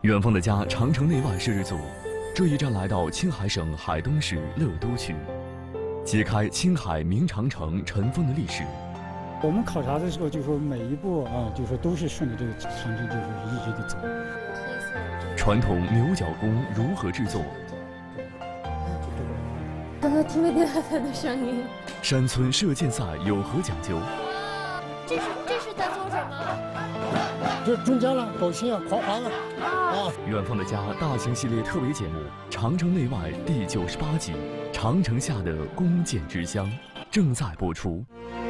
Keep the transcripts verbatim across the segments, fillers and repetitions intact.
远方的家长城内外摄制组这一站来到青海省海东市乐都区，揭开青海明长城尘封的历史。 我们考察的时候就说每一步啊，就说都是顺着这个长城就是一直的走。 传统牛角弓如何制作？ 刚刚听没听到它的声音？ 山村射箭赛有何讲究？ 这是这是在做什么？ 这中间了，高兴啊，狂欢了啊！ 远方的家大型系列特别节目《长城内外》第九十八集《长城下的弓箭之乡》正在播出。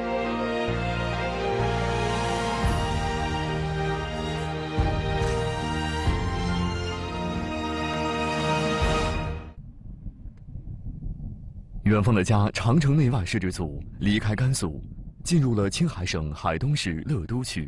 远方的家长城内外摄制组离开甘肃，进入了青海省海东市乐都区。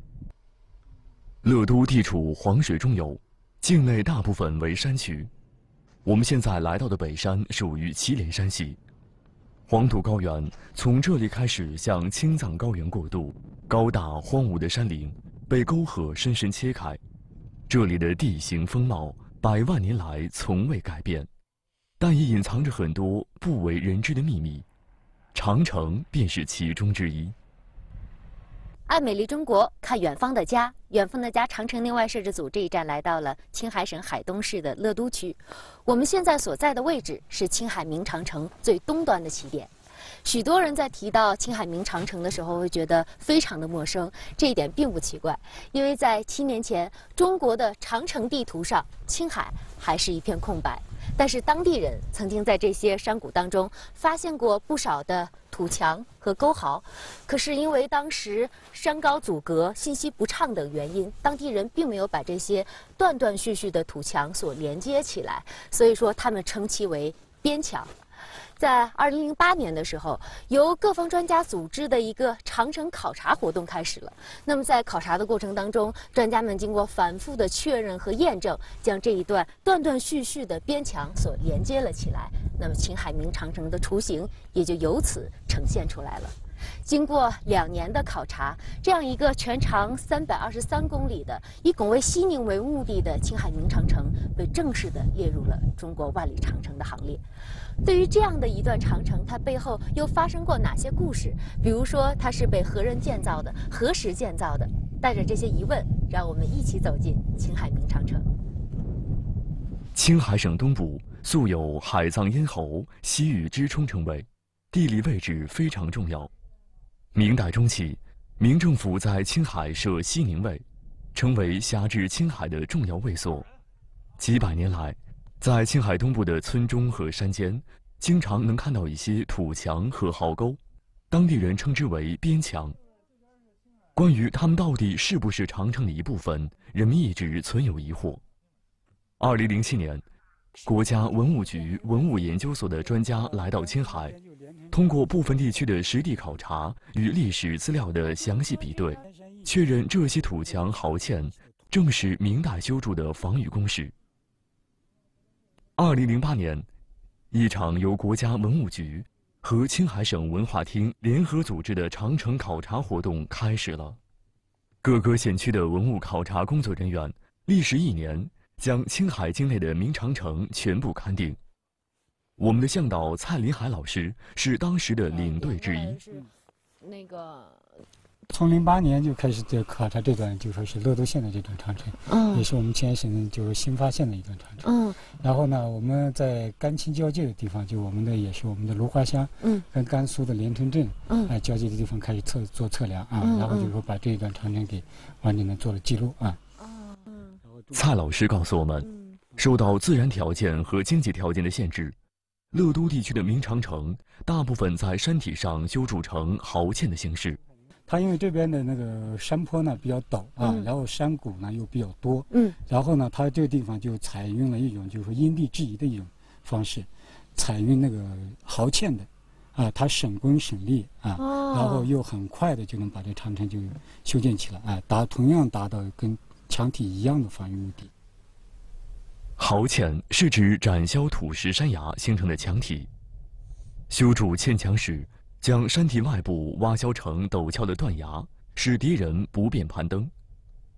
乐都地处黄水中游，境内大部分为山区。我们现在来到的北山属于祁连山系，黄土高原从这里开始向青藏高原过渡，高大荒芜的山林被沟壑深深切开，这里的地形风貌百万年来从未改变，但也隐藏着很多不为人知的秘密，长城便是其中之一。 爱美丽中国，看远方的家。远方的家长城内外摄制组这一站来到了青海省海东市的乐都区。我们现在所在的位置是青海明长城最东端的起点。许多人在提到青海明长城的时候会觉得非常的陌生，这一点并不奇怪，因为在七年前，中国的长城地图上，青海还是一片空白。但是当地人曾经在这些山谷当中发现过不少的土墙和沟壕，可是因为当时山高阻隔、信息不畅等原因，当地人并没有把这些断断续续的土墙所连接起来，所以说他们称其为边墙。在二零零八年的时候，由各方专家组织的一个长城考察活动开始了。那么在考察的过程当中，专家们经过反复的确认和验证，将这一段断断续续的边墙所连接了起来。那么青海明长城的雏形也就由此呈现出来了。经过两年的考察，这样一个全长三百二十三公里的、以拱卫西宁为目的的青海明长城，被正式的列入了中国万里长城的行列。对于这样的一段长城，它背后又发生过哪些故事？比如说，它是被何人建造的？何时建造的？带着这些疑问，让我们一起走进青海明长城。 青海省东部素有海藏咽喉、西域之称称谓，地理位置非常重要。明代中期，明政府在青海设西宁卫，成为辖制青海的重要卫所。几百年来，在青海东部的村中和山间，经常能看到一些土墙和壕沟，当地人称之为边墙。关于它们到底是不是长城的一部分，人们一直存有疑惑。二零零七年，国家文物局文物研究所的专家来到青海，通过部分地区的实地考察与历史资料的详细比对，确认这些土墙壕堑正是明代修筑的防御工事。二零零八年，一场由国家文物局和青海省文化厅联合组织的长城考察活动开始了。各个县区的文物考察工作人员历时一年，将青海境内的明长城全部勘定。我们的向导蔡林海老师是当时的领队之一。 那个从零八年就开始在考察这段，就说是乐都县的这段长城，嗯，也是我们青海省就是新发现的一段长城，嗯。然后呢，我们在甘青交界的地方，就我们的也是我们的芦花乡，嗯，跟甘肃的连城镇，嗯，哎、呃、交界的地方开始测做测量啊，嗯、然后就说把这一段长城给完整的做了记录啊。 哦，嗯。 蔡老师告诉我们，受到自然条件和经济条件的限制，乐都地区的明长城大部分在山体上修筑成壕堑的形式。 它因为这边的那个山坡呢比较陡啊，嗯、然后山谷呢又比较多，嗯，然后呢，它这个地方就采用了一种就是说因地制宜的一种方式，采用那个壕堑的，啊，它省工省力啊，哦、然后又很快的就能把这长城就修建起来啊，达同样达到跟墙体一样的防御目的。 壕堑是指斩削土石山崖形成的墙体，修筑堑墙时，将山体外部挖削成陡峭的断崖，使敌人不便攀登。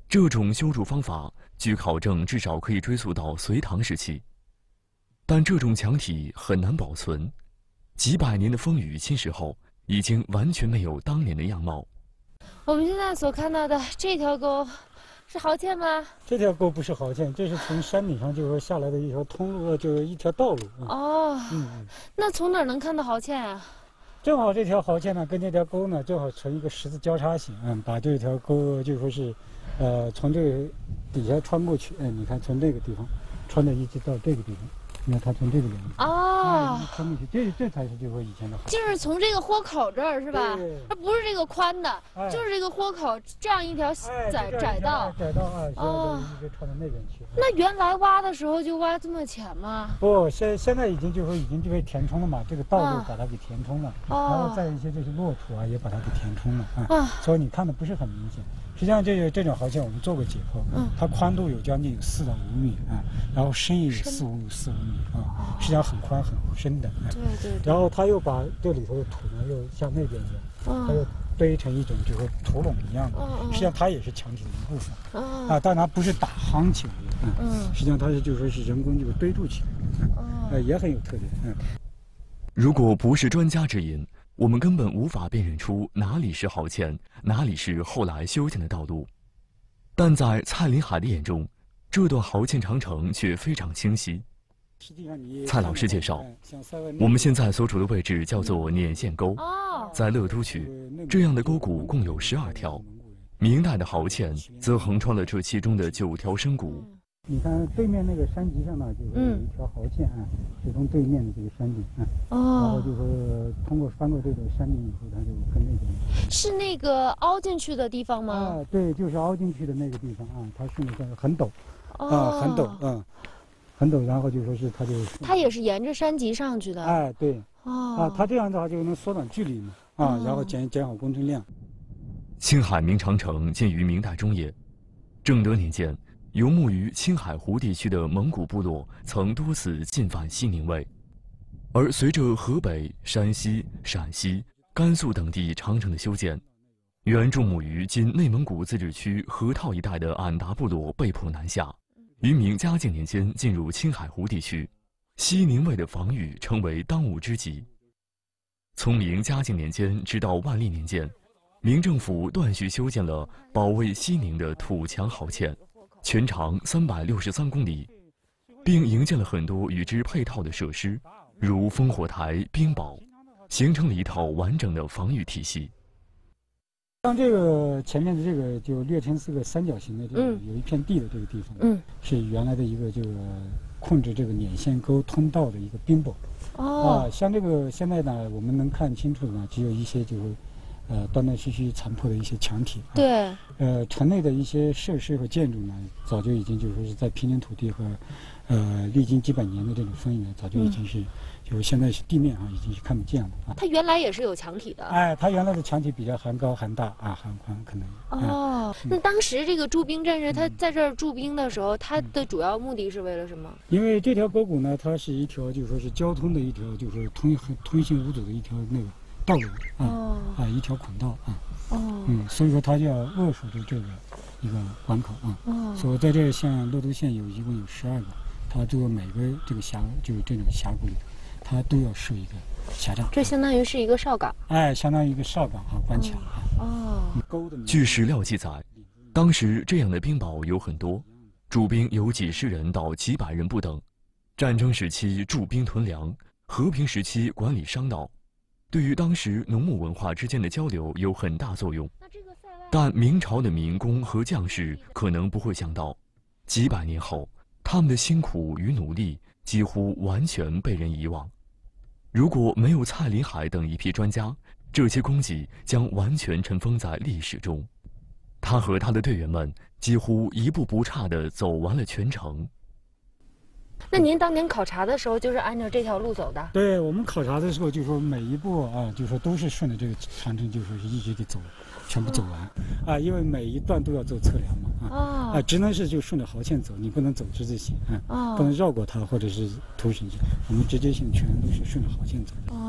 这种修筑方法，据考证至少可以追溯到隋唐时期。但这种墙体很难保存，几百年的风雨侵蚀后，已经完全没有当年的样貌。 我们现在所看到的这条沟，是壕堑吗？ 这条沟不是壕堑，这是从山顶上就是下来的一条通路，就是一条道路。嗯、 哦， 嗯嗯。 那从哪儿能看到壕堑啊？ 正好这条壕堑呢，跟这条沟呢，正好成一个十字交叉形，嗯，把这条沟就说是，呃，从这个底下穿过去，嗯，你看从这个地方穿的一直到这个地方。你看它从这个地方哦， 穿过去，这这才是就说以前的壕。 就是从这个豁口这儿是吧？它不是这个宽的， 哎、 就是这个豁口这样一条窄、哎、窄道。 窄道啊，哦，一直穿到那边去。 那原来挖的时候就挖这么浅吗？ 不，现现在已经就说已经就被填充了嘛，这个道路把它给填充了， 哦、 然后再一些这些落土啊也把它给填充了啊，啊所以你看的不是很明显。实际上这个这种壕堑我们做过解剖，嗯，它宽度有将近有四到五米啊，然后深也有四五四五米啊，实际上很宽很深的。 对对。 然后他又把这里头的土呢又向那边去，他又堆成一种就是土垄一样的，实际上它也是墙体的一部分啊，但它不是打夯起来的，嗯，实际上它是就说是人工就堆筑起来的，呃，也很有特点。嗯， 如果不是专家指引，我们根本无法辨认出哪里是壕堑，哪里是后来修建的道路。但在蔡林海的眼中，这段壕堑长城却非常清晰。蔡老师介绍，我们现在所处的位置叫做捻线沟，在乐都区，这样的沟谷共有十二条。明代的壕堑则横穿了这其中的九条深谷。 你看对面那个山脊上呢，就是有一条壕堑啊，是从对面的这个山顶啊，然后就说通过翻过这个山顶以后，它就跟那边是那个凹进去的地方吗？ 啊，对，就是凹进去的那个地方啊，它顺着这个很陡，啊，很陡，嗯，很陡，然后就说是它就它也是沿着山脊上去的。 哎，对， 哦， 啊，它这样的话就能缩短距离嘛，啊，然后减减少工程量。 青海明长城建于明代中叶，正德年间。游牧于青海湖地区的蒙古部落曾多次进犯西宁卫，而随着河北、山西、陕西、甘肃等地长城的修建，原驻牧于今内蒙古自治区河套一带的俺答部落被迫南下，于明嘉靖年间进入青海湖地区，西宁卫的防御成为当务之急。从明嘉靖年间直到万历年间，明政府断续修建了保卫西宁的土墙壕堑。全长三百六十三公里，并营建了很多与之配套的设施，如烽火台、冰堡，形成了一套完整的防御体系。 像这个前面的这个就略成是个三角形的这个、嗯、有一片地的这个地方，嗯，是原来的一个这个控制这个捻线沟通道的一个冰堡。哦，啊，像这个现在呢，我们能看清楚的呢，只有一些就是。呃，断断续续残破的一些墙体。 对。 呃，城内的一些设施和建筑呢，早就已经就是说是在平整土地和，呃，历经几百年的这种风雨呢，早就已经是，嗯、就是现在是地面上已经是看不见了啊。 它原来也是有墙体的。 哎，它原来的墙体比较含高含大啊，含宽可能。 哦，嗯、那当时这个驻兵战士他在这儿驻兵的时候，他的主要目的是为了什么？ 因为这条沟谷呢，它是一条就是说是交通的一条，就是说通通行无阻的一条那个。道路啊、哦、啊，一条孔道啊，哦，嗯，所以说它就要扼守住这个一个关口啊，哦，所以在这像乐都县有一共有十二个，它这个每个这个峡就是这种峡谷里头，它都要设一个峡障， 这相当于是一个哨岗， 哎，相当于一个哨岗啊，关卡啊， 哦， 据史料记载，当时这样的兵堡有很多，驻兵有几十人到几百人不等，战争时期驻兵屯粮，和平时期管理商道。对于当时农牧文化之间的交流有很大作用，但明朝的民工和将士可能不会想到，几百年后，他们的辛苦与努力几乎完全被人遗忘。如果没有蔡林海等一批专家，这些功绩将完全尘封在历史中。他和他的队员们几乎一步不差地走完了全程。 那您当年考察的时候，就是按照这条路走的？ 对，我们考察的时候，就说每一步啊，就说都是顺着这个长城，就说是一直给走，全部走完，啊，因为每一段都要做测量嘛，啊，啊，只能是就顺着壕堑走，你不能走之字形，啊，不能绕过它或者是图形，我们直接性全都是顺着壕堑走的。 哦，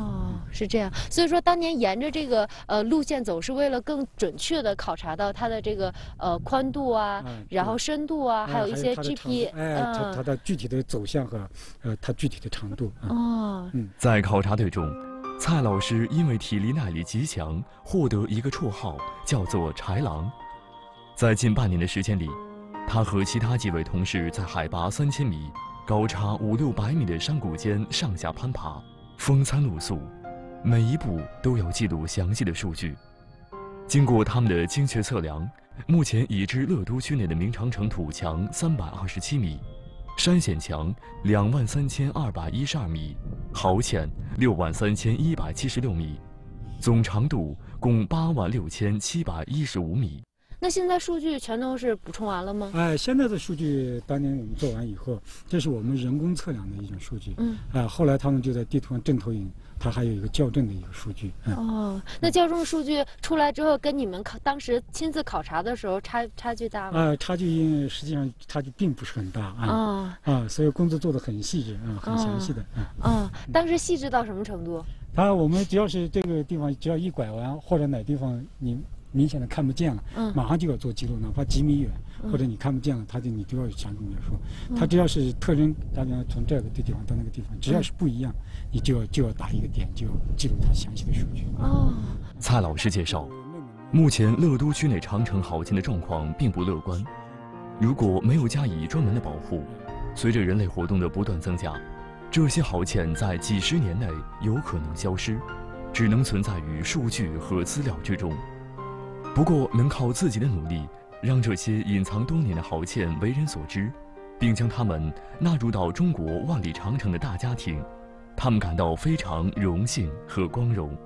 是这样。所以说，当年沿着这个呃路线走，是为了更准确的考察到它的这个呃宽度啊，嗯、然后深度啊， 嗯、 还有一些 G P， 哎，它、嗯、它的具体的走向和呃它具体的长度。嗯、 哦， 嗯， 在考察队中，蔡老师因为体力耐力极强，获得一个绰号，叫做“豺狼”。在近半年的时间里，他和其他几位同事在海拔三千米、高差五六百米的山谷间上下攀爬，风餐露宿，每一步都要记录详细的数据。经过他们的精确测量，目前已知乐都区内的明长城土墙三百二十七米，山险墙两万三千二百一十二米，壕堑六万三千一百七十六米，总长度共八万六千七百一十五米。 那现在数据全都是补充完了吗？ 哎，现在的数据当年我们做完以后，这是我们人工测量的一种数据。嗯，啊，后来他们就在地图上正投影，它还有一个校正的一个数据。嗯、 哦，那校正数据出来之后，跟你们考当时亲自考察的时候差差距大吗？ 啊，差距实际上差距并不是很大啊。哦、啊，所以工作做得很细致啊，很详细的。啊、 哦，哦，当时细致到什么程度？ 它我们只要是这个地方，只要一拐弯或者哪地方你明显的看不见了，嗯，马上就要做记录，哪怕几米远，嗯、或者你看不见了，他就你都要详细描述。嗯、他只要是特征，大家从这个地方到那个地方，只要是不一样，嗯、你就要就要打一个点，就要记录它详细的数据。 哦， 蔡老师介绍，目前乐都区内长城壕堑的状况并不乐观，如果没有加以专门的保护，随着人类活动的不断增加，这些壕堑在几十年内有可能消失，只能存在于数据和资料之中。不过，能靠自己的努力，让这些隐藏多年的壕堑为人所知，并将它们纳入到中国万里长城的大家庭，他们感到非常荣幸和光荣。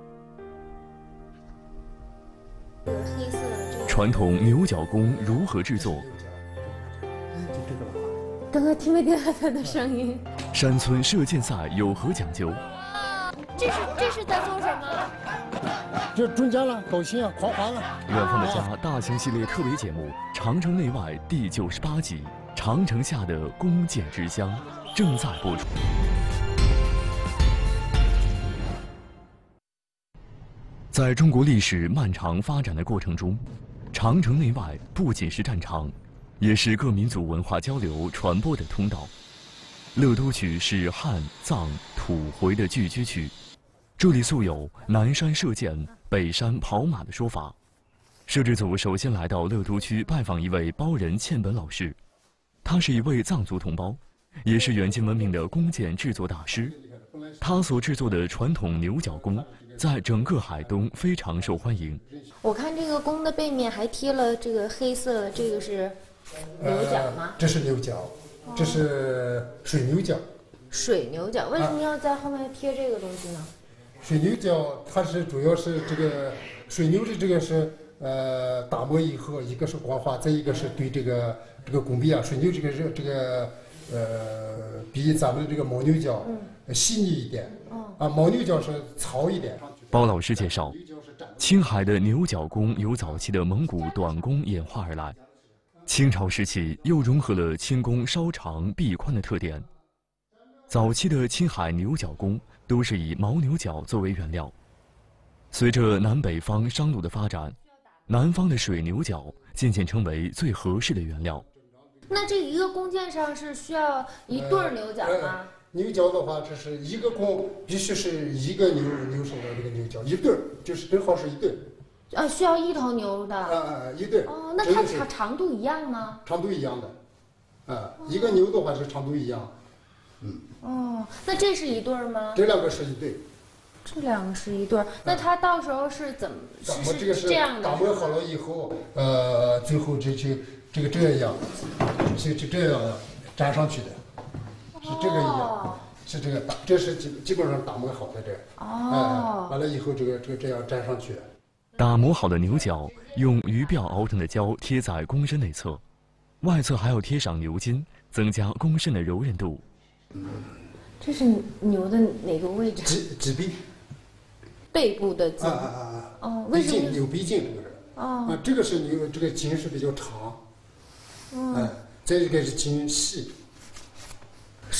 传统牛角弓如何制作？ 刚刚听没听到他的声音？ 山村射箭赛有何讲究？ 这是这是在做什么？ 这中奖了，高兴啊，狂欢了！ 远方的家大型系列特别节目《长城内外》第九十八集《长城下的弓箭之乡》正在播出。在中国历史漫长发展的过程中，长城内外不仅是战场，也是各民族文化交流传播的通道。乐都区是汉、藏、土、回的聚居区，这里素有南山射箭、北山跑马的说法。摄制组首先来到乐都区拜访一位包人倩本老师，他是一位藏族同胞，也是远近闻名的弓箭制作大师。他所制作的传统牛角弓，在整个海东非常受欢迎。 我看这个弓的背面还贴了这个黑色的，这个是牛角吗？ 呃、这是牛角，这是水牛角。 水牛角为什么要在后面贴这个东西呢？啊、 水牛角它是主要是这个水牛的这个是呃打磨以后，一个是光滑，再一个是对这个这个弓臂啊，水牛这个是这个呃比咱们的这个牦牛角细腻一点，嗯、啊牦牛角是糙一点。 包老师介绍，青海的牛角弓由早期的蒙古短弓演化而来，清朝时期又融合了轻弓稍长臂宽的特点。早期的青海牛角弓都是以牦牛角作为原料，随着南北方商路的发展，南方的水牛角渐渐成为最合适的原料。 那这一个弓箭上是需要一对牛角吗？呃呃牛角的话，这是一个弓必须是一个牛牛手的这个牛角，一对就是正好是一对。 啊，需要一头牛的。 啊啊，一对。 哦，那它长长度一样吗？ 长度一样的，啊，一个牛的话是长度一样。嗯。 哦，那这是一对吗？ 这两个是一对。 这两个是一对，那它到时候是怎么？ 打磨这个是这样的。 打磨好了以后，呃，最后这这这个这样，就就这样粘上去的。是这个一样，哦、是这个打，这是基基本上打磨好的这，哦，哎，完了以后这个这个这样粘上去。 打磨好的牛角用鱼鳔熬成的胶贴在弓身内侧，外侧还要贴上牛筋，增加弓身的柔韧度。 嗯，这是牛的哪个位置？ 脊脊臂。 背部的筋。 啊啊啊！ 哦，为什么？ 牛臂筋这个是。哦。啊，这个是牛，这个筋是比较长。嗯。哎，再一个是筋细。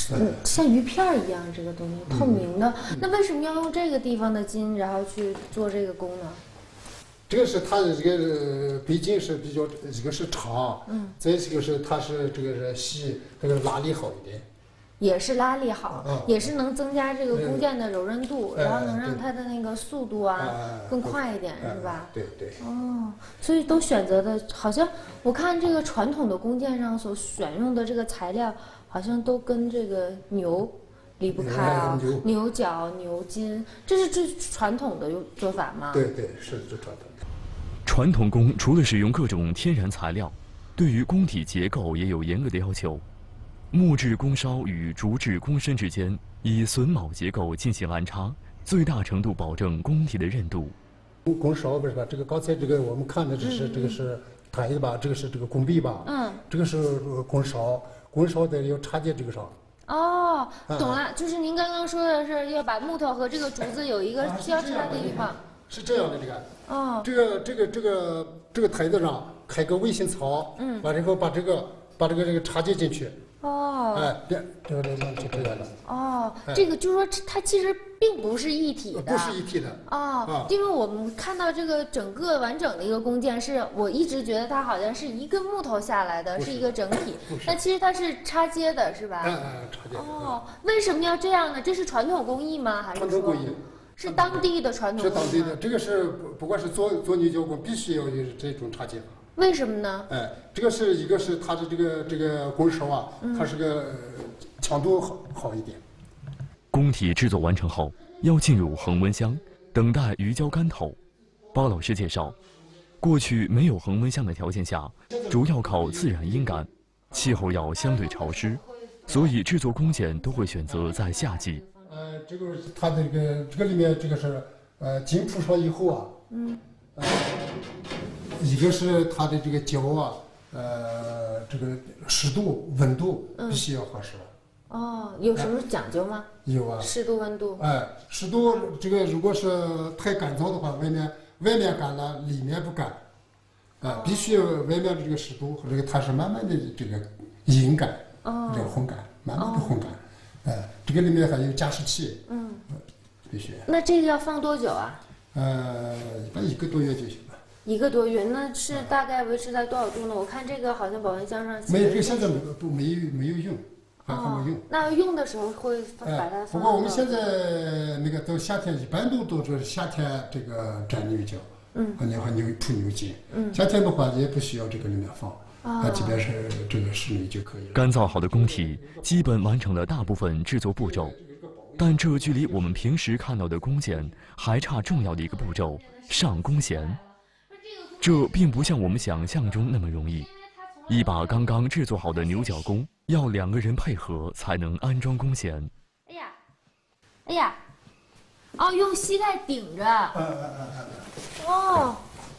嗯，像鱼片儿一样，这个东西透明的。嗯、那为什么要用这个地方的筋，然后去做这个工呢？ 这个是它的这个背筋是比较，一个是长，嗯，再一个是它是这个是细，这个拉力好一点。 也是拉力好，嗯、也是能增加这个弓箭的柔韧度，嗯、然后能让它的那个速度啊、嗯、更快一点，嗯、是吧？ 对对。 哦，所以都选择的，好像我看这个传统的弓箭上所选用的这个材料，好像都跟这个牛离不开啊，牛, 牛角、牛筋，这是最传统的做法吗？ 对对，是最传统的。 传统弓除了使用各种天然材料，对于弓体结构也有严格的要求。木质弓梢与竹制弓身之间以榫卯结构进行安插，最大程度保证弓体的韧度。 弓梢不是吧？这个刚才这个我们看的这是、嗯、这个是台子吧？这个是这个弓臂吧？嗯，这个是弓梢，弓梢的要插进这个上。 哦，懂了，嗯、就是您刚刚说的是要把木头和这个竹子有一个交叉的地方。 是这样的，这个。哦。这个这个这个这个台子上开个卫星槽，嗯，完了以后把这个把这个这个插接进去。哦，哎，变这个这个就这样了。 哦，哎、这个就是说它其实并不是一体的， 不是一体的。 哦，啊、因为我们看到这个整个完整的一个弓箭，是我一直觉得它好像是一根木头下来的，是, 是一个整体，但其实它是插接的，是吧？ 哎哎，插接。 哦，为什么要这样呢？这是传统工艺吗？还是说？ 传统工艺。 是当地的传统工艺。 是当地的，这个是不管是做做牛角弓，必须要有这种插接法。 为什么呢？ 哎，这个是一个是它的这个这个弓梢啊，嗯、它是个强度好好一点。 弓体制作完成后，要进入恒温箱，等待鱼胶干透。包老师介绍，过去没有恒温箱的条件下，主要靠自然阴干，气候要相对潮湿，所以制作弓箭都会选择在夏季。 呃，这个它的这个这个里面这个是呃浸铺上以后啊，嗯，呃。一个是它的这个胶啊，呃，这个湿度、温度必须要合适。 嗯、哦，有什么讲究吗？ 哎、有啊， 湿度、温度。 哎，湿度这个如果是太干燥的话，外面外面干了，里面不干，啊、呃，必须外面的这个湿度和这个它是慢慢的这个阴干，哦，这个烘干，慢慢的烘干，哎、哦呃，这个里面还有加湿器，嗯，必须。 那这个要放多久啊？ 呃，一般一个多月就行了。 一个多月，那是大概维持在多少度呢？我看这个好像保温箱上没有，这个现在没不没有没有用，还还没用。 那用的时候会把它放。 不过我们现在那个到夏天，一般都都是夏天这个粘牛角，嗯，和牛和牛铺牛筋，嗯，夏天的话也不需要这个里面放，啊，即便是这个室内就可以了。 干燥好的弓体基本完成了大部分制作步骤，但这距离我们平时看到的弓箭还差重要的一个步骤——上弓弦。这并不像我们想象中那么容易，一把刚刚制作好的牛角弓，要两个人配合才能安装弓弦。 哎呀，哎呀，哦，用膝盖顶着。嗯嗯嗯嗯。哦，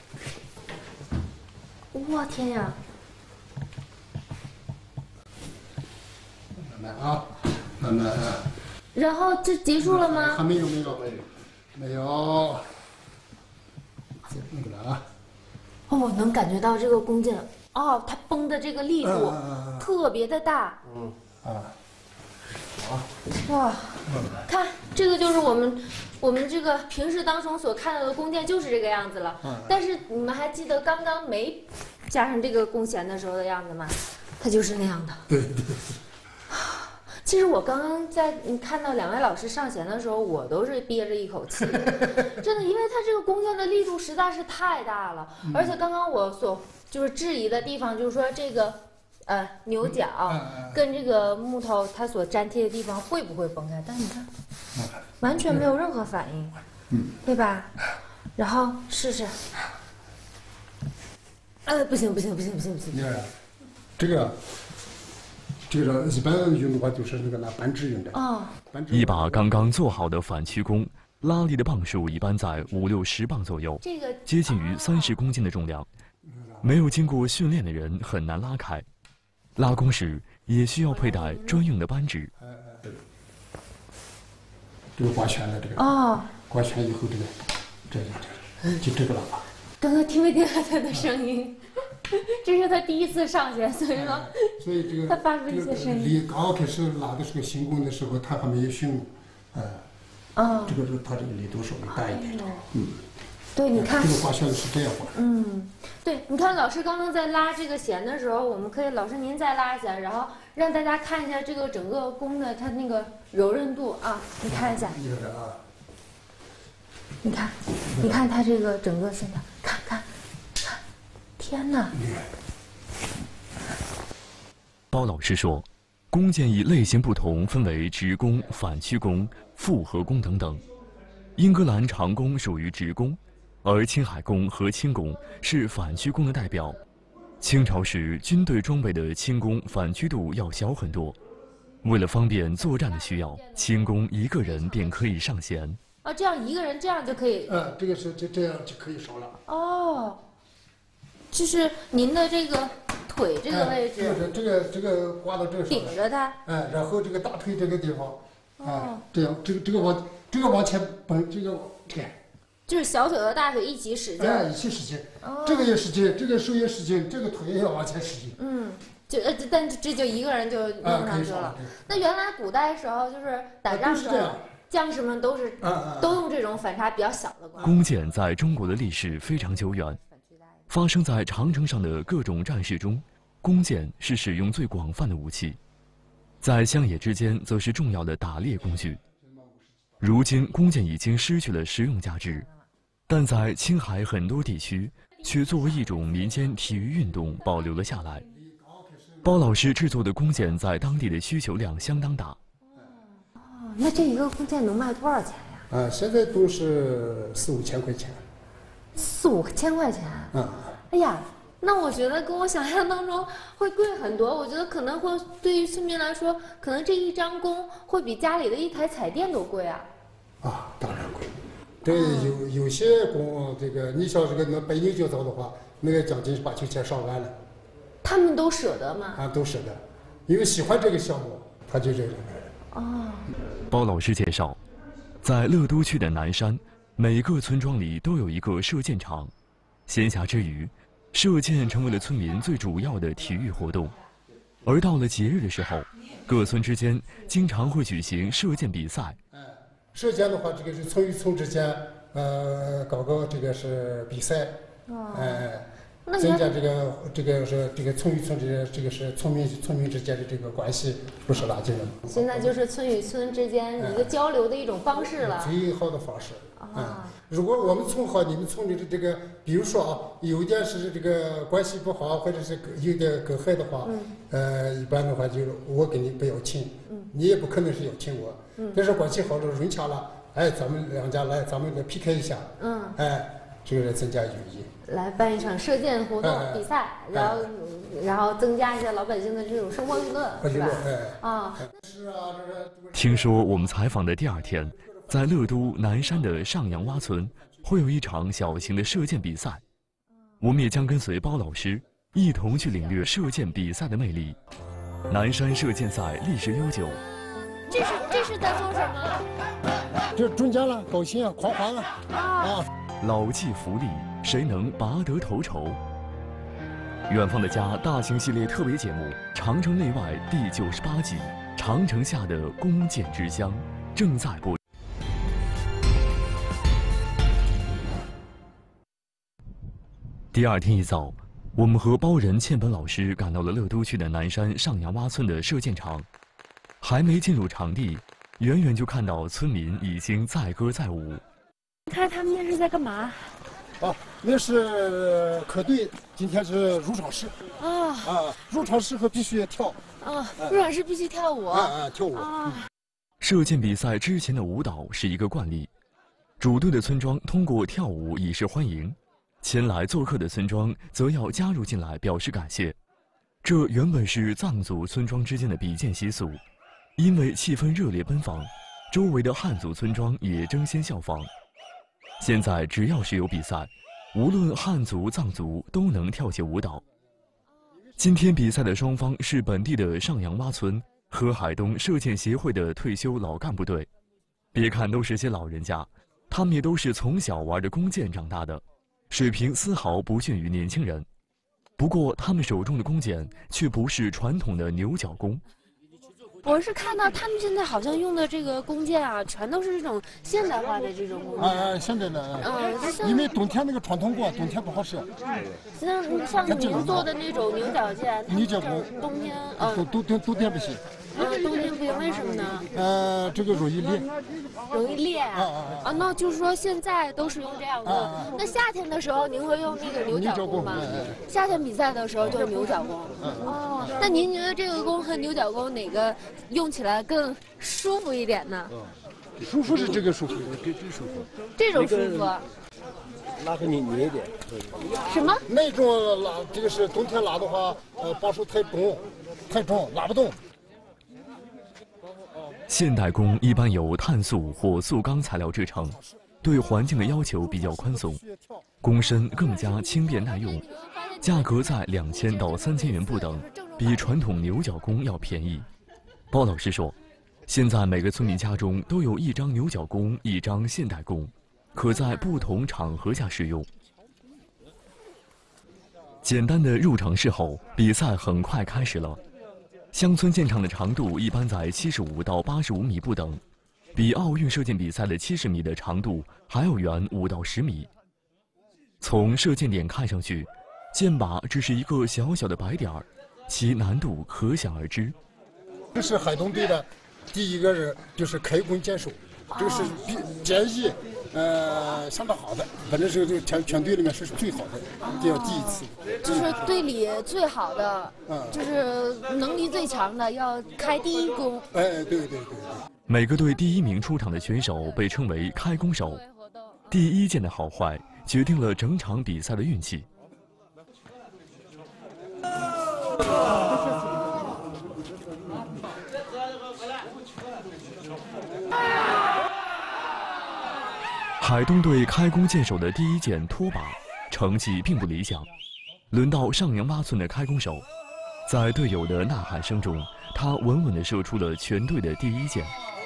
我天呀！ 慢慢啊，慢慢啊。 然后这结束了吗？ 还没有，没有，没有，没有。那个了啊。 哦，能感觉到这个弓箭，哦，它绷的这个力度、嗯、特别的大。嗯啊，好。哇，看这个就是我们我们这个平时当中所看到的弓箭就是这个样子了。嗯、但是你们还记得刚刚没加上这个弓弦的时候的样子吗？它就是那样的。 对对。 其实我刚刚在看到两位老师上弦的时候，我都是憋着一口气，真的，因为它这个弓箭的力度实在是太大了，嗯、而且刚刚我所就是质疑的地方，就是说这个呃牛角跟这个木头它所粘贴的地方会不会崩开？但你看，完全没有任何反应，嗯，对吧？然后试试，呃，不行不行不行不行不行， 你看这个。这个一般用的话就是那个拿扳指用的。哦。 一把刚刚做好的反曲弓，拉力的磅数一般在五六十磅左右，这个接近于三十公斤的重量。没有经过训练的人很难拉开。拉弓时也需要佩戴专用的扳指。 这个刮圈了，这个。哦。刮圈以后，这个，这个，这个，就这个了吧。 刚刚听没听到它的声音？ 这是他第一次上去，所以说， 哎、所以这个他发出一些声音。 离刚开始拉的这个行宫的时候，他还没有驯鹿，哎、呃， 哦， 这个是他这个力度稍微大一点，嗯。 对，你看， 这个划弦是这样划。 嗯，对，你看，老师刚刚在拉这个弦的时候，我们可以，老师您再拉一下，然后让大家看一下这个整个弓的它那个柔韧度啊，你看一下。 有的啊。 你看，你看它这个整个线条，看看，看，天哪！ 包老师说，弓箭以类型不同分为直弓、反曲弓、复合弓等等。英格兰长弓属于直弓。而青海弓和轻弓是反曲弓的代表。清朝时，军队装备的轻弓反曲度要小很多。为了方便作战的需要，轻弓一个人便可以上弦。 啊，这样一个人这样就可以。 呃，这个是这这样就可以烧了。 哦，就是您的这个腿这个位置， 哎、就是这个这个挂到这个上顶着它。 哎，然后这个大腿这个地方，哎、哦，这样这个这个往这个往前绷，这个这个。 就是小腿和大腿一起使劲， 哎，一起使劲，哦、这个也使劲，这个手也使劲，这个腿也要往前使劲。 嗯，就呃，但这就一个人就弄上去了。啊、那原来古代时候就是打仗时候，将士们都是、啊、都用这种反差比较小的弓。 弓箭在中国的历史非常久远，发生在长城上的各种战事中，弓箭是使用最广泛的武器，在乡野之间则是重要的打猎工具。如今，弓箭已经失去了实用价值。但在青海很多地区，却作为一种民间体育运动保留了下来。包老师制作的弓箭在当地的需求量相当大。 哦，那这一个弓箭能卖多少钱呀？ 啊，现在都是四五千块钱。 四五千块钱？ 啊。 哎呀，那我觉得跟我想象当中会贵很多。我觉得可能会对于村民来说，可能这一张弓会比家里的一台彩电都贵啊。 啊，当然贵。对，有有些弓，这个你像这个那白牛角造的话，那个将近八九千上万了。 他们都舍得吗？ 啊，都舍得，因为喜欢这个项目，他就这个。 哦。 包老师介绍，在乐都区的南山，每个村庄里都有一个射箭场。闲暇之余，射箭成为了村民最主要的体育活动。而到了节日的时候，各村之间经常会举行射箭比赛。 射箭的话，这个是村与村之间，呃，搞个这个是比赛， 哦、 呃，增加这个这个是这个村与村之间，这个是村民村民之间的这个关系不是拉近了吗？ 现在就是村与村之间一个交流的一种方式了， 最好的方式。 啊、 嗯，如果我们村好，你们村里的这个，比如说啊，有点是这个关系不好，或者是有点隔阂的话，嗯、呃，一般的话就是我跟你不要亲，嗯、你也不可能是要亲我。嗯，但是关系好了，融洽了，哎，咱们两家来，咱们来 P K 一下，嗯，哎，这个增加友谊， 来办一场射箭活动、哎、比赛，然后、哎、然后增加一下老百姓的这种生活娱乐，是吧？ 哎， 啊， 是啊，这个。 听说我们采访的第二天，在乐都南山的上杨洼村会有一场小型的射箭比赛，我们也将跟随包老师一同去领略射箭比赛的魅力。南山射箭赛历史悠久。 这是这是在做什么？ 这中奖了，高兴啊，狂欢啊！啊！ 老骥伏枥，谁能拔得头筹？远方的家大型系列特别节目《长城内外》第九十八集《长城下的弓箭之乡》正在播。第二天一早，我们和包人倩本老师赶到了乐都区的南山上杨洼村的射箭场。还没进入场地，远远就看到村民已经载歌载舞。 你看他们那是在干嘛？ 啊，那是科队，今天是入场式。啊啊，入场式和必须跳。 啊，入场式必须跳舞。 啊啊，跳舞。啊。 射箭比赛之前的舞蹈是一个惯例，主队的村庄通过跳舞以示欢迎，前来做客的村庄则要加入进来表示感谢。这原本是藏族村庄之间的比剑习俗。因为气氛热烈奔放，周围的汉族村庄也争先效仿。现在只要是有比赛，无论汉族、藏族都能跳起舞蹈。今天比赛的双方是本地的上杨洼村和海东射箭协会的退休老干部队。别看都是些老人家，他们也都是从小玩着弓箭长大的，水平丝毫不逊于年轻人。 不过他们手中的弓箭却不是传统的牛角弓。 我是看到他们现在好像用的这个弓箭啊，全都是这种现代化的这种弓箭。 啊，现在呢， 嗯， 因为冬天那个传统弓，冬天不好使。 像像您做的那种牛角箭， 牛角弓， 冬天呃冬冬冬冬天不行。 嗯，冬天不行，为什么呢？ 呃，这个容易裂。 容易裂啊！啊，那就是说现在都是用这样的。那夏天的时候您会用那个牛角弓吗？夏天比赛的时候就是牛角弓。哦，那您觉得这个弓和牛角弓哪个用起来更舒服一点呢？ 舒服是这个舒服，这这舒服。 这种舒服。 拉个拧拧一点。 什么？ 那种拉这个是冬天拉的话，呃，把手太重，太重拉不动。 现代弓一般由碳素或塑钢材料制成，对环境的要求比较宽松，弓身更加轻便耐用，价格在两千到三千元不等，比传统牛角弓要便宜。包老师说，现在每个村民家中都有一张牛角弓，一张现代弓，可在不同场合下使用。简单的入场式后，比赛很快开始了。乡村箭场的长度一般在七十五到八十五米不等，比奥运射箭比赛的七十米的长度还要远五到十米。从射箭点看上去，箭靶只是一个小小的白点儿，其难度可想而知。 这是海东队的第一个人，就是开弓箭手，这个是比箭艺呃相当好的，反正是这个全全队里面是最好的，这要第一次。 就是队里最好的，嗯，就是能力最强的要开第一弓。 哎，对对对对。 每个队第一名出场的选手被称为开弓手，第一箭的好坏决定了整场比赛的运气。海东队开弓箭手的第一箭拖把成绩并不理想，轮到上杨洼村的开弓手，在队友的呐喊声中，他稳稳地射出了全队的第一箭。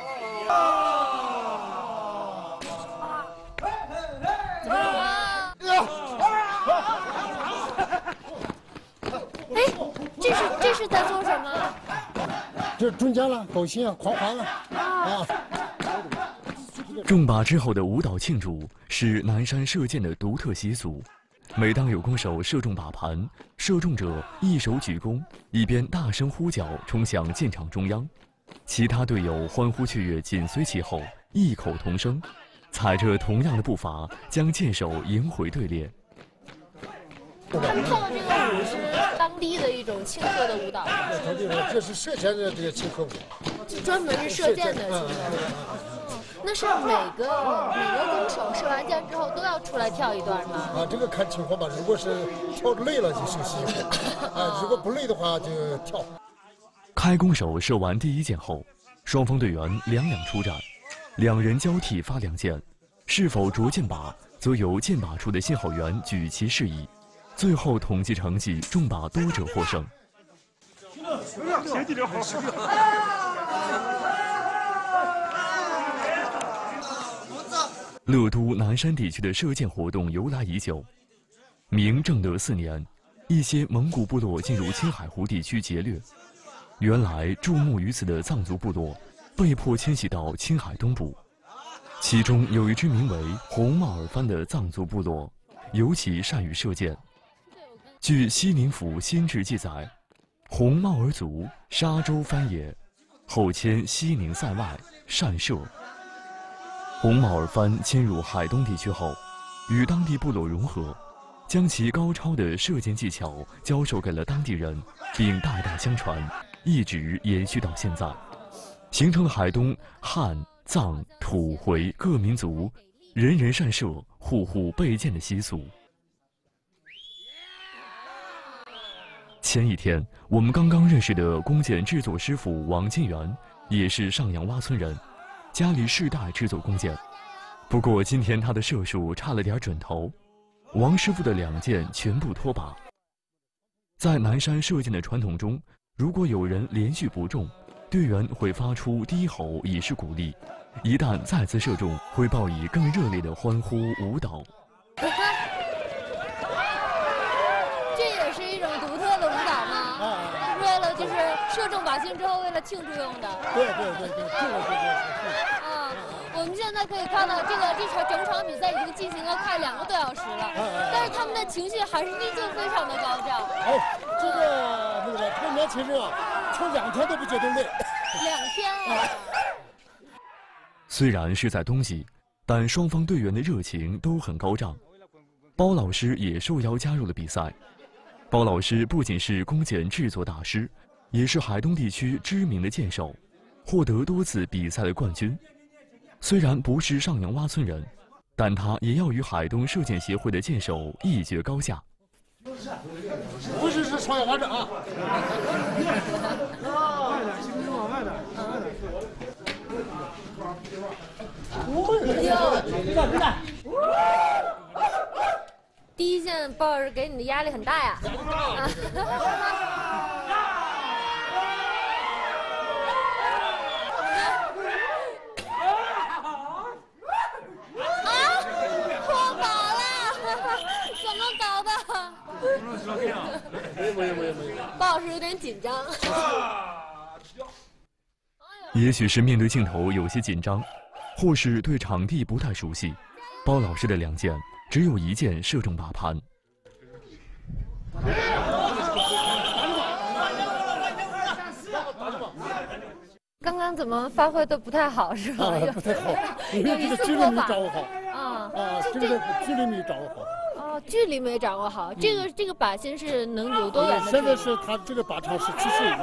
哎，这是这是在做什么？ 这中箭了，高兴啊，狂欢了啊！ 中靶之后的舞蹈庆祝是南山射箭的独特习俗。每当有弓手射中靶盘，射中者一手举弓，一边大声呼叫冲向箭场中央，其他队友欢呼雀跃紧随其后，异口同声，踩着同样的步伐将箭手迎回队列。 他们跳的这个舞是当地的一种庆贺的舞蹈， 这是射箭的这个庆贺舞， 就专门是射箭的庆贺舞。那是每个每个弓手射完箭之后都要出来跳一段吗？ 啊，这个看情况吧。如果是跳着累了就休息一会儿，啊，如果不累的话就跳。 开弓手射完第一箭后，双方队员两两出战，两人交替发两箭，是否着箭靶，则由箭靶处的信号员举旗示意。最后统计成绩，中靶多者获胜。乐都南山地区的射箭活动由来已久。明正德四年，一些蒙古部落进入青海湖地区劫掠，原来驻牧于此的藏族部落被迫迁徙到青海东部，其中有一支名为红帽尔番的藏族部落，尤其善于射箭。据西宁府新志记载，红帽尔族沙洲番也，后迁西宁塞外，善射。红帽尔番迁入海东地区后，与当地部落融合，将其高超的射箭技巧教授给了当地人，并代代相传，一直延续到现在，形成了海东汉、藏、土、回各民族人人善射、户户备箭的习俗。前一天，我们刚刚认识的弓箭制作师傅王金元，也是上杨洼村人，家里世代制作弓箭。不过今天他的射术差了点准头，王师傅的两箭全部脱靶。在南山射箭的传统中，如果有人连续不中，队员会发出低吼以示鼓励；一旦再次射中，会报以更热烈的欢呼舞蹈。 这也是一种靶心之后为了庆祝用的。 对对对对，这个这个。 啊，我们现在可以看到，这个这场整场比赛已经进行了快两个多小时了，但是他们的情绪还是依旧非常的高涨。 哎，这个那个这个年轻人啊，从两天都不觉得累。 两天啊！ 虽然是在冬季，但双方队员的热情都很高涨。包老师也受邀加入了比赛。包老师不仅是弓箭制作大师，也是海东地区知名的箭手，获得多次比赛的冠军。虽然不是上杨洼村人，但他也要与海东射箭协会的箭手一决高下。 不是是双杨洼镇啊！ 慢点，行不行？往慢点，慢点。 第一箭包老师给你的压力很大呀。啊没有没有没有没有。 包老师有点紧张。 也许是面对镜头有些紧张，或是对场地不太熟悉，包老师的两箭只有一箭射中靶盘。 刚刚怎么发挥的不太好是吧？ 啊，不太好，因为这个距离没掌握好。啊啊，这个距离没掌握好。 哦，距离没掌握好，这个这个靶心是能有多远的？ 现在是他这个靶场是七十五，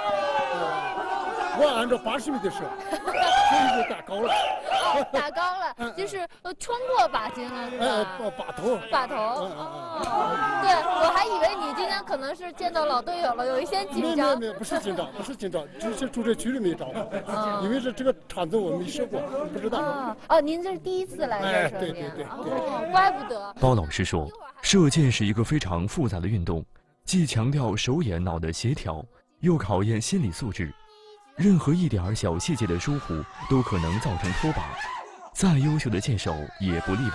我按照八十米的射，所以就打高了。 哦，打高了，就是呃穿过靶心了，是吧？ 呃，靶头。 靶头。哦，对，我还以为你今天可能是见到老队友了，有一些紧张。 没有没有，不是紧张，不是紧张，只是住这距离没掌握，因为是这个场子我没试过，不知道。 哦哦，您这是第一次来这射箭？ 对对对。 哦，怪不得。 包老师说，射箭是一个非常复杂的运动，既强调手眼脑的协调，又考验心理素质。任何一点小细节的疏忽都可能造成脱靶，再优秀的箭手也不例外。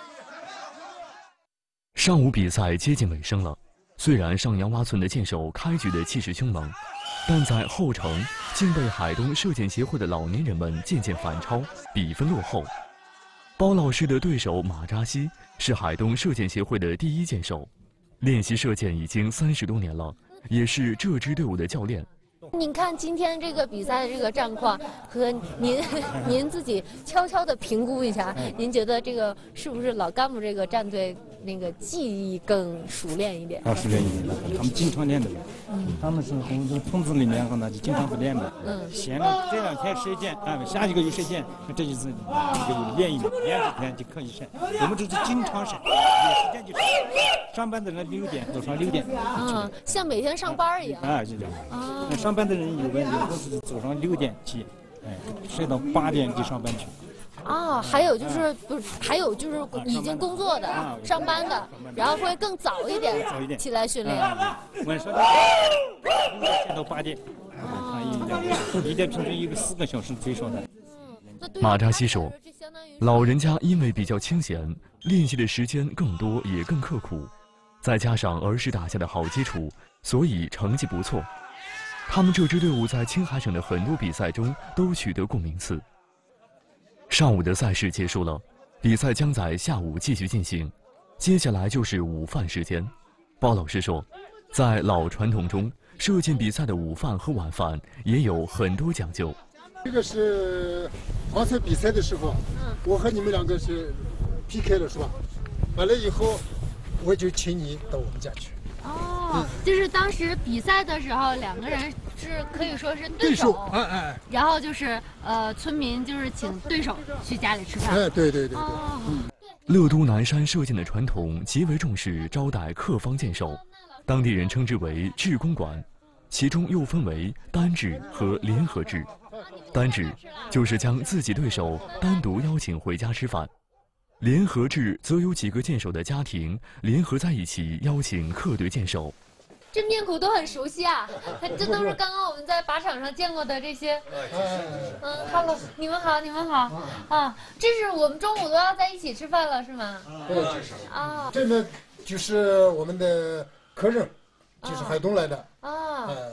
上午比赛接近尾声了，虽然上杨洼村的箭手开局的气势凶猛，但在后程竟被海东射箭协会的老年人们渐渐反超，比分落后。包老师的对手马扎西是海东射箭协会的第一箭手，练习射箭已经三十多年了，也是这支队伍的教练。 您看今天这个比赛的这个战况和您您自己悄悄的评估一下，您觉得这个是不是老干部这个战队那个技艺更熟练一点？ 啊，熟练一点，他们经常练的。嗯，他们是从这个村子里面和呢就经常是练的。嗯，闲了这两天射箭，啊，下一个又射箭，这就是就练一练，练几天就可以射。我们这是经常射，有时间就射。上班的人六点早上六点。 啊，像每天上班一样。 啊，就这样。啊，上班的人有的有的是早上六点起，哎，睡到八点就上班去。 啊，还有就是不是，还有就是已经工作的、啊、上班的，然后会更早一点起来训练。 晚上练到八点，啊，一天平均一个四个小时最少的。 马扎西说，老人家因为比较清闲，练习的时间更多也更刻苦，再加上儿时打下的好基础，所以成绩不错。他们这支队伍在青海省的很多比赛中都取得过名次。上午的赛事结束了，比赛将在下午继续进行，接下来就是午饭时间。包老师说，在老传统中，射箭比赛的午饭和晚饭也有很多讲究。 这个是刚才比赛的时候，我和你们两个是 P K 了，是吧？完了以后，我就请你到我们家去。 哦，就是当时比赛的时候，两个人是可以说是对手， 哎哎， 然后就是呃，村民就是请对手去家里吃饭。 哎，对对对对。 哦、 嗯， 乐都南山射箭的传统极为重视招待客方箭手，当地人称之为制公馆，其中又分为单制和联合制。单制就是将自己对手单独邀请回家吃饭。联合制则有几个箭手的家庭联合在一起邀请客队箭手。 这面孔都很熟悉啊，这都是刚刚我们在靶场上见过的这些。嗯 ，Hello， 你们好，你们好。啊，这是我们中午都要在一起吃饭了，是吗？ 对，啊，这呢就是我们的客人，就是海东来的。 啊。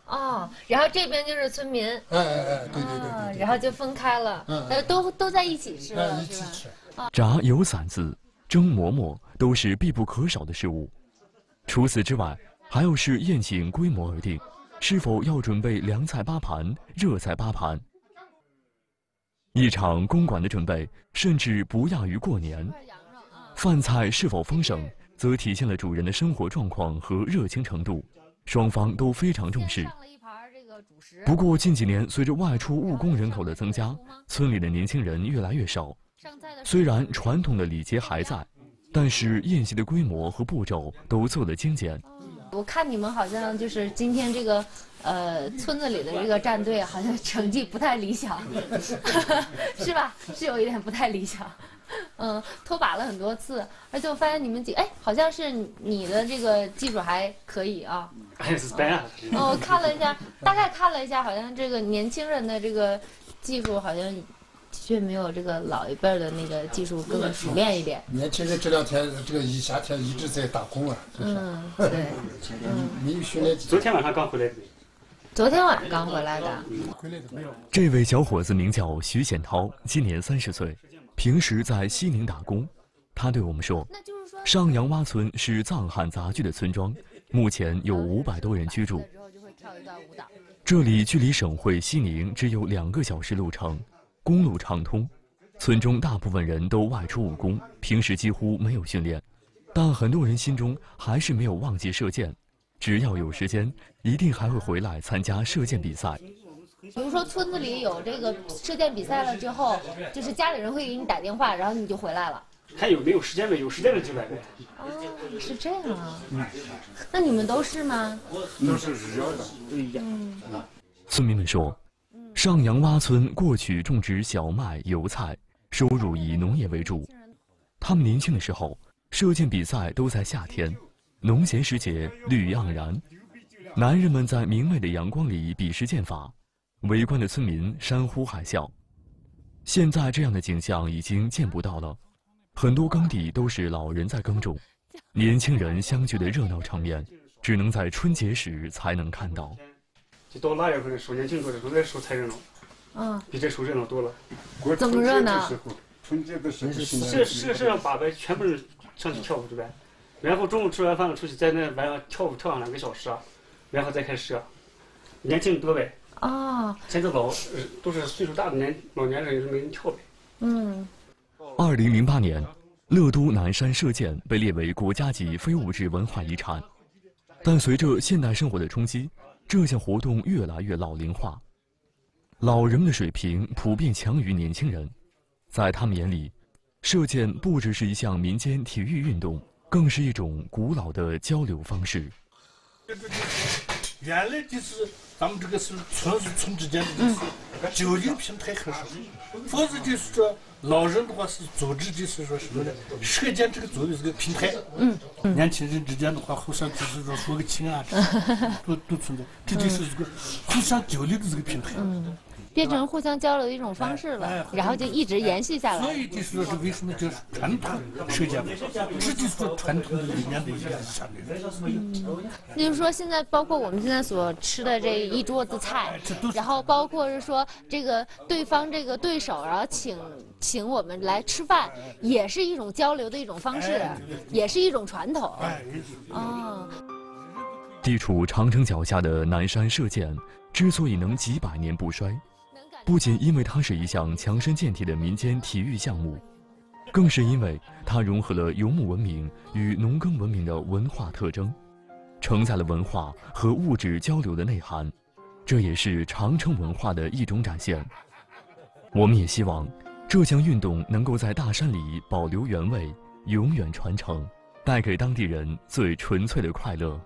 哦，然后这边就是村民。 哎哎哎，对对对对、 啊。然后就分开了， 嗯， 呃，都都在一起吃了， 哎、一起吃。 啊， 炸油馓子、蒸馍馍都是必不可少的食物。除此之外，还要视宴请规模而定，是否要准备凉菜八盘、热菜八盘。一场公馆的准备，甚至不亚于过年。饭菜是否丰盛，则体现了主人的生活状况和热情程度，双方都非常重视。不过近几年，随着外出务工人口的增加，村里的年轻人越来越少。虽然传统的礼节还在，但是宴席的规模和步骤都做得精简。 我看你们好像就是今天这个，呃，村子里的这个战队好像成绩不太理想，是吧？是有一点不太理想。嗯，拖把了很多次，而且我发现你们几，哎，好像是你的这个技术还可以啊。 还是白啊。 哦，我看了一下，大概看了一下，好像这个年轻人的这个技术好像却没有这个老一辈的那个技术更熟练一点。 年轻人这两天这个一夏天一直在打工啊。 嗯，对。 嗯，没有训练。 昨天晚上刚回来的。 昨天晚上刚回来的。 回来的没有。 这位小伙子名叫徐显涛，今年三十岁。平时在西宁打工，他对我们说，上杨洼村是藏汉杂居的村庄，目前有五百多人居住。这里距离省会西宁只有两个小时路程，公路畅通。村中大部分人都外出务工，平时几乎没有训练，但很多人心中还是没有忘记射箭，只要有时间，一定还会回来参加射箭比赛。 比如说村子里有这个射箭比赛了之后，就是家里人会给你打电话，然后你就回来了。 还有没有时间的？有时间的就来呗。 哦，是这样啊。嗯。那你们都是吗？ 都是日要的，都一样。 嗯。 村民们说，上杨洼村过去种植小麦、油菜，收入以农业为主。他们年轻的时候，射箭比赛都在夏天，农闲时节绿意盎然，男人们在明媚的阳光里比试箭法。围观的村民山呼海啸，现在这样的景象已经见不到了。很多耕地都是老人在耕种，年轻人相聚的热闹场面，只能在春节时才能看到。 就到腊月份收年轻多的都在收才热闹， 嗯， 比这收热闹多了。 怎么热闹？ 春节的时候， 是是是让八百全部人上去跳舞对吧？然后中午吃完饭了出去，在那晚上跳舞跳上两个小时，然后再开始射。年轻人多呗。 哦， 现在老都是岁数大的年老年人没人跳呗。 嗯。 二零零八年，乐都南山射箭被列为国家级非物质文化遗产，但随着现代生活的冲击，这项活动越来越老龄化，老人们的水平普遍强于年轻人，在他们眼里，射箭不只是一项民间体育运动，更是一种古老的交流方式。 原来就是咱们这个是村是村之间的交流平台很少，否则就是说老人的话是组织就是说什么呢？射箭这个组织是个平台，嗯，年轻人之间的话互相就是说说个情啊，都都存在，这就是一个互相交流的这个平台。 嗯，变成互相交流的一种方式了，哎、然后就一直延续下来。 所以就是说是为什么叫传统射箭？这就是说传统的理念的一个下面。 嗯，那就是说现在包括我们现在所吃的这一桌子菜，然后包括是说这个对方这个对手，然后请请我们来吃饭，也是一种交流的一种方式，也是一种传统。哦。 地处长城脚下的南山射箭，之所以能几百年不衰，不仅因为它是一项强身健体的民间体育项目，更是因为它融合了游牧文明与农耕文明的文化特征，承载了文化和物质交流的内涵，这也是长城文化的一种展现。我们也希望这项运动能够在大山里保留原味，永远传承，带给当地人最纯粹的快乐。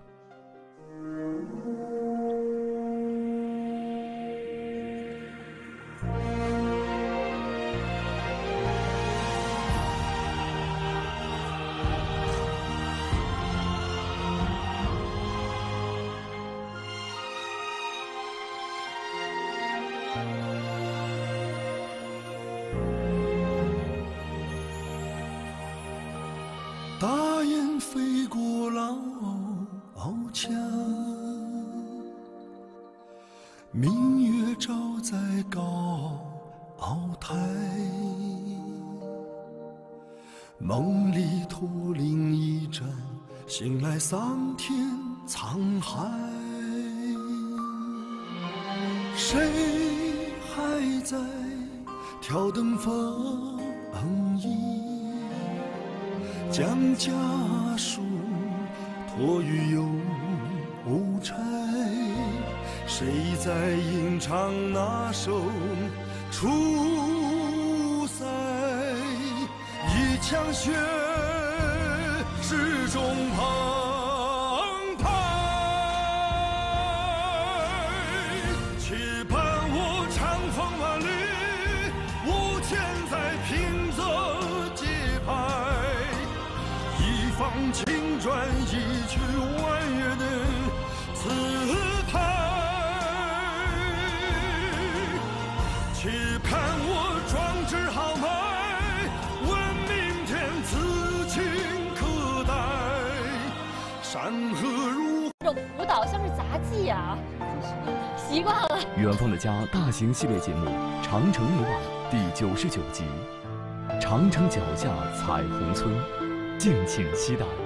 大雁飞过老墙， 高鳌台，梦里驼铃一阵，醒来桑田沧海。谁还在挑灯风衣，将家书托于邮差？谁在吟唱那首出塞？一腔血始终澎湃，且伴我长风万里，无钱在平仄节拍，一放青砖，一曲婉约的词牌。且盼我壮志豪迈，问明天此情可待。山河如这种舞蹈像是杂技呀、啊，习惯了。 远方的家大型系列节目《长城内外》第九十九集，长城脚下彩虹村，敬请期待。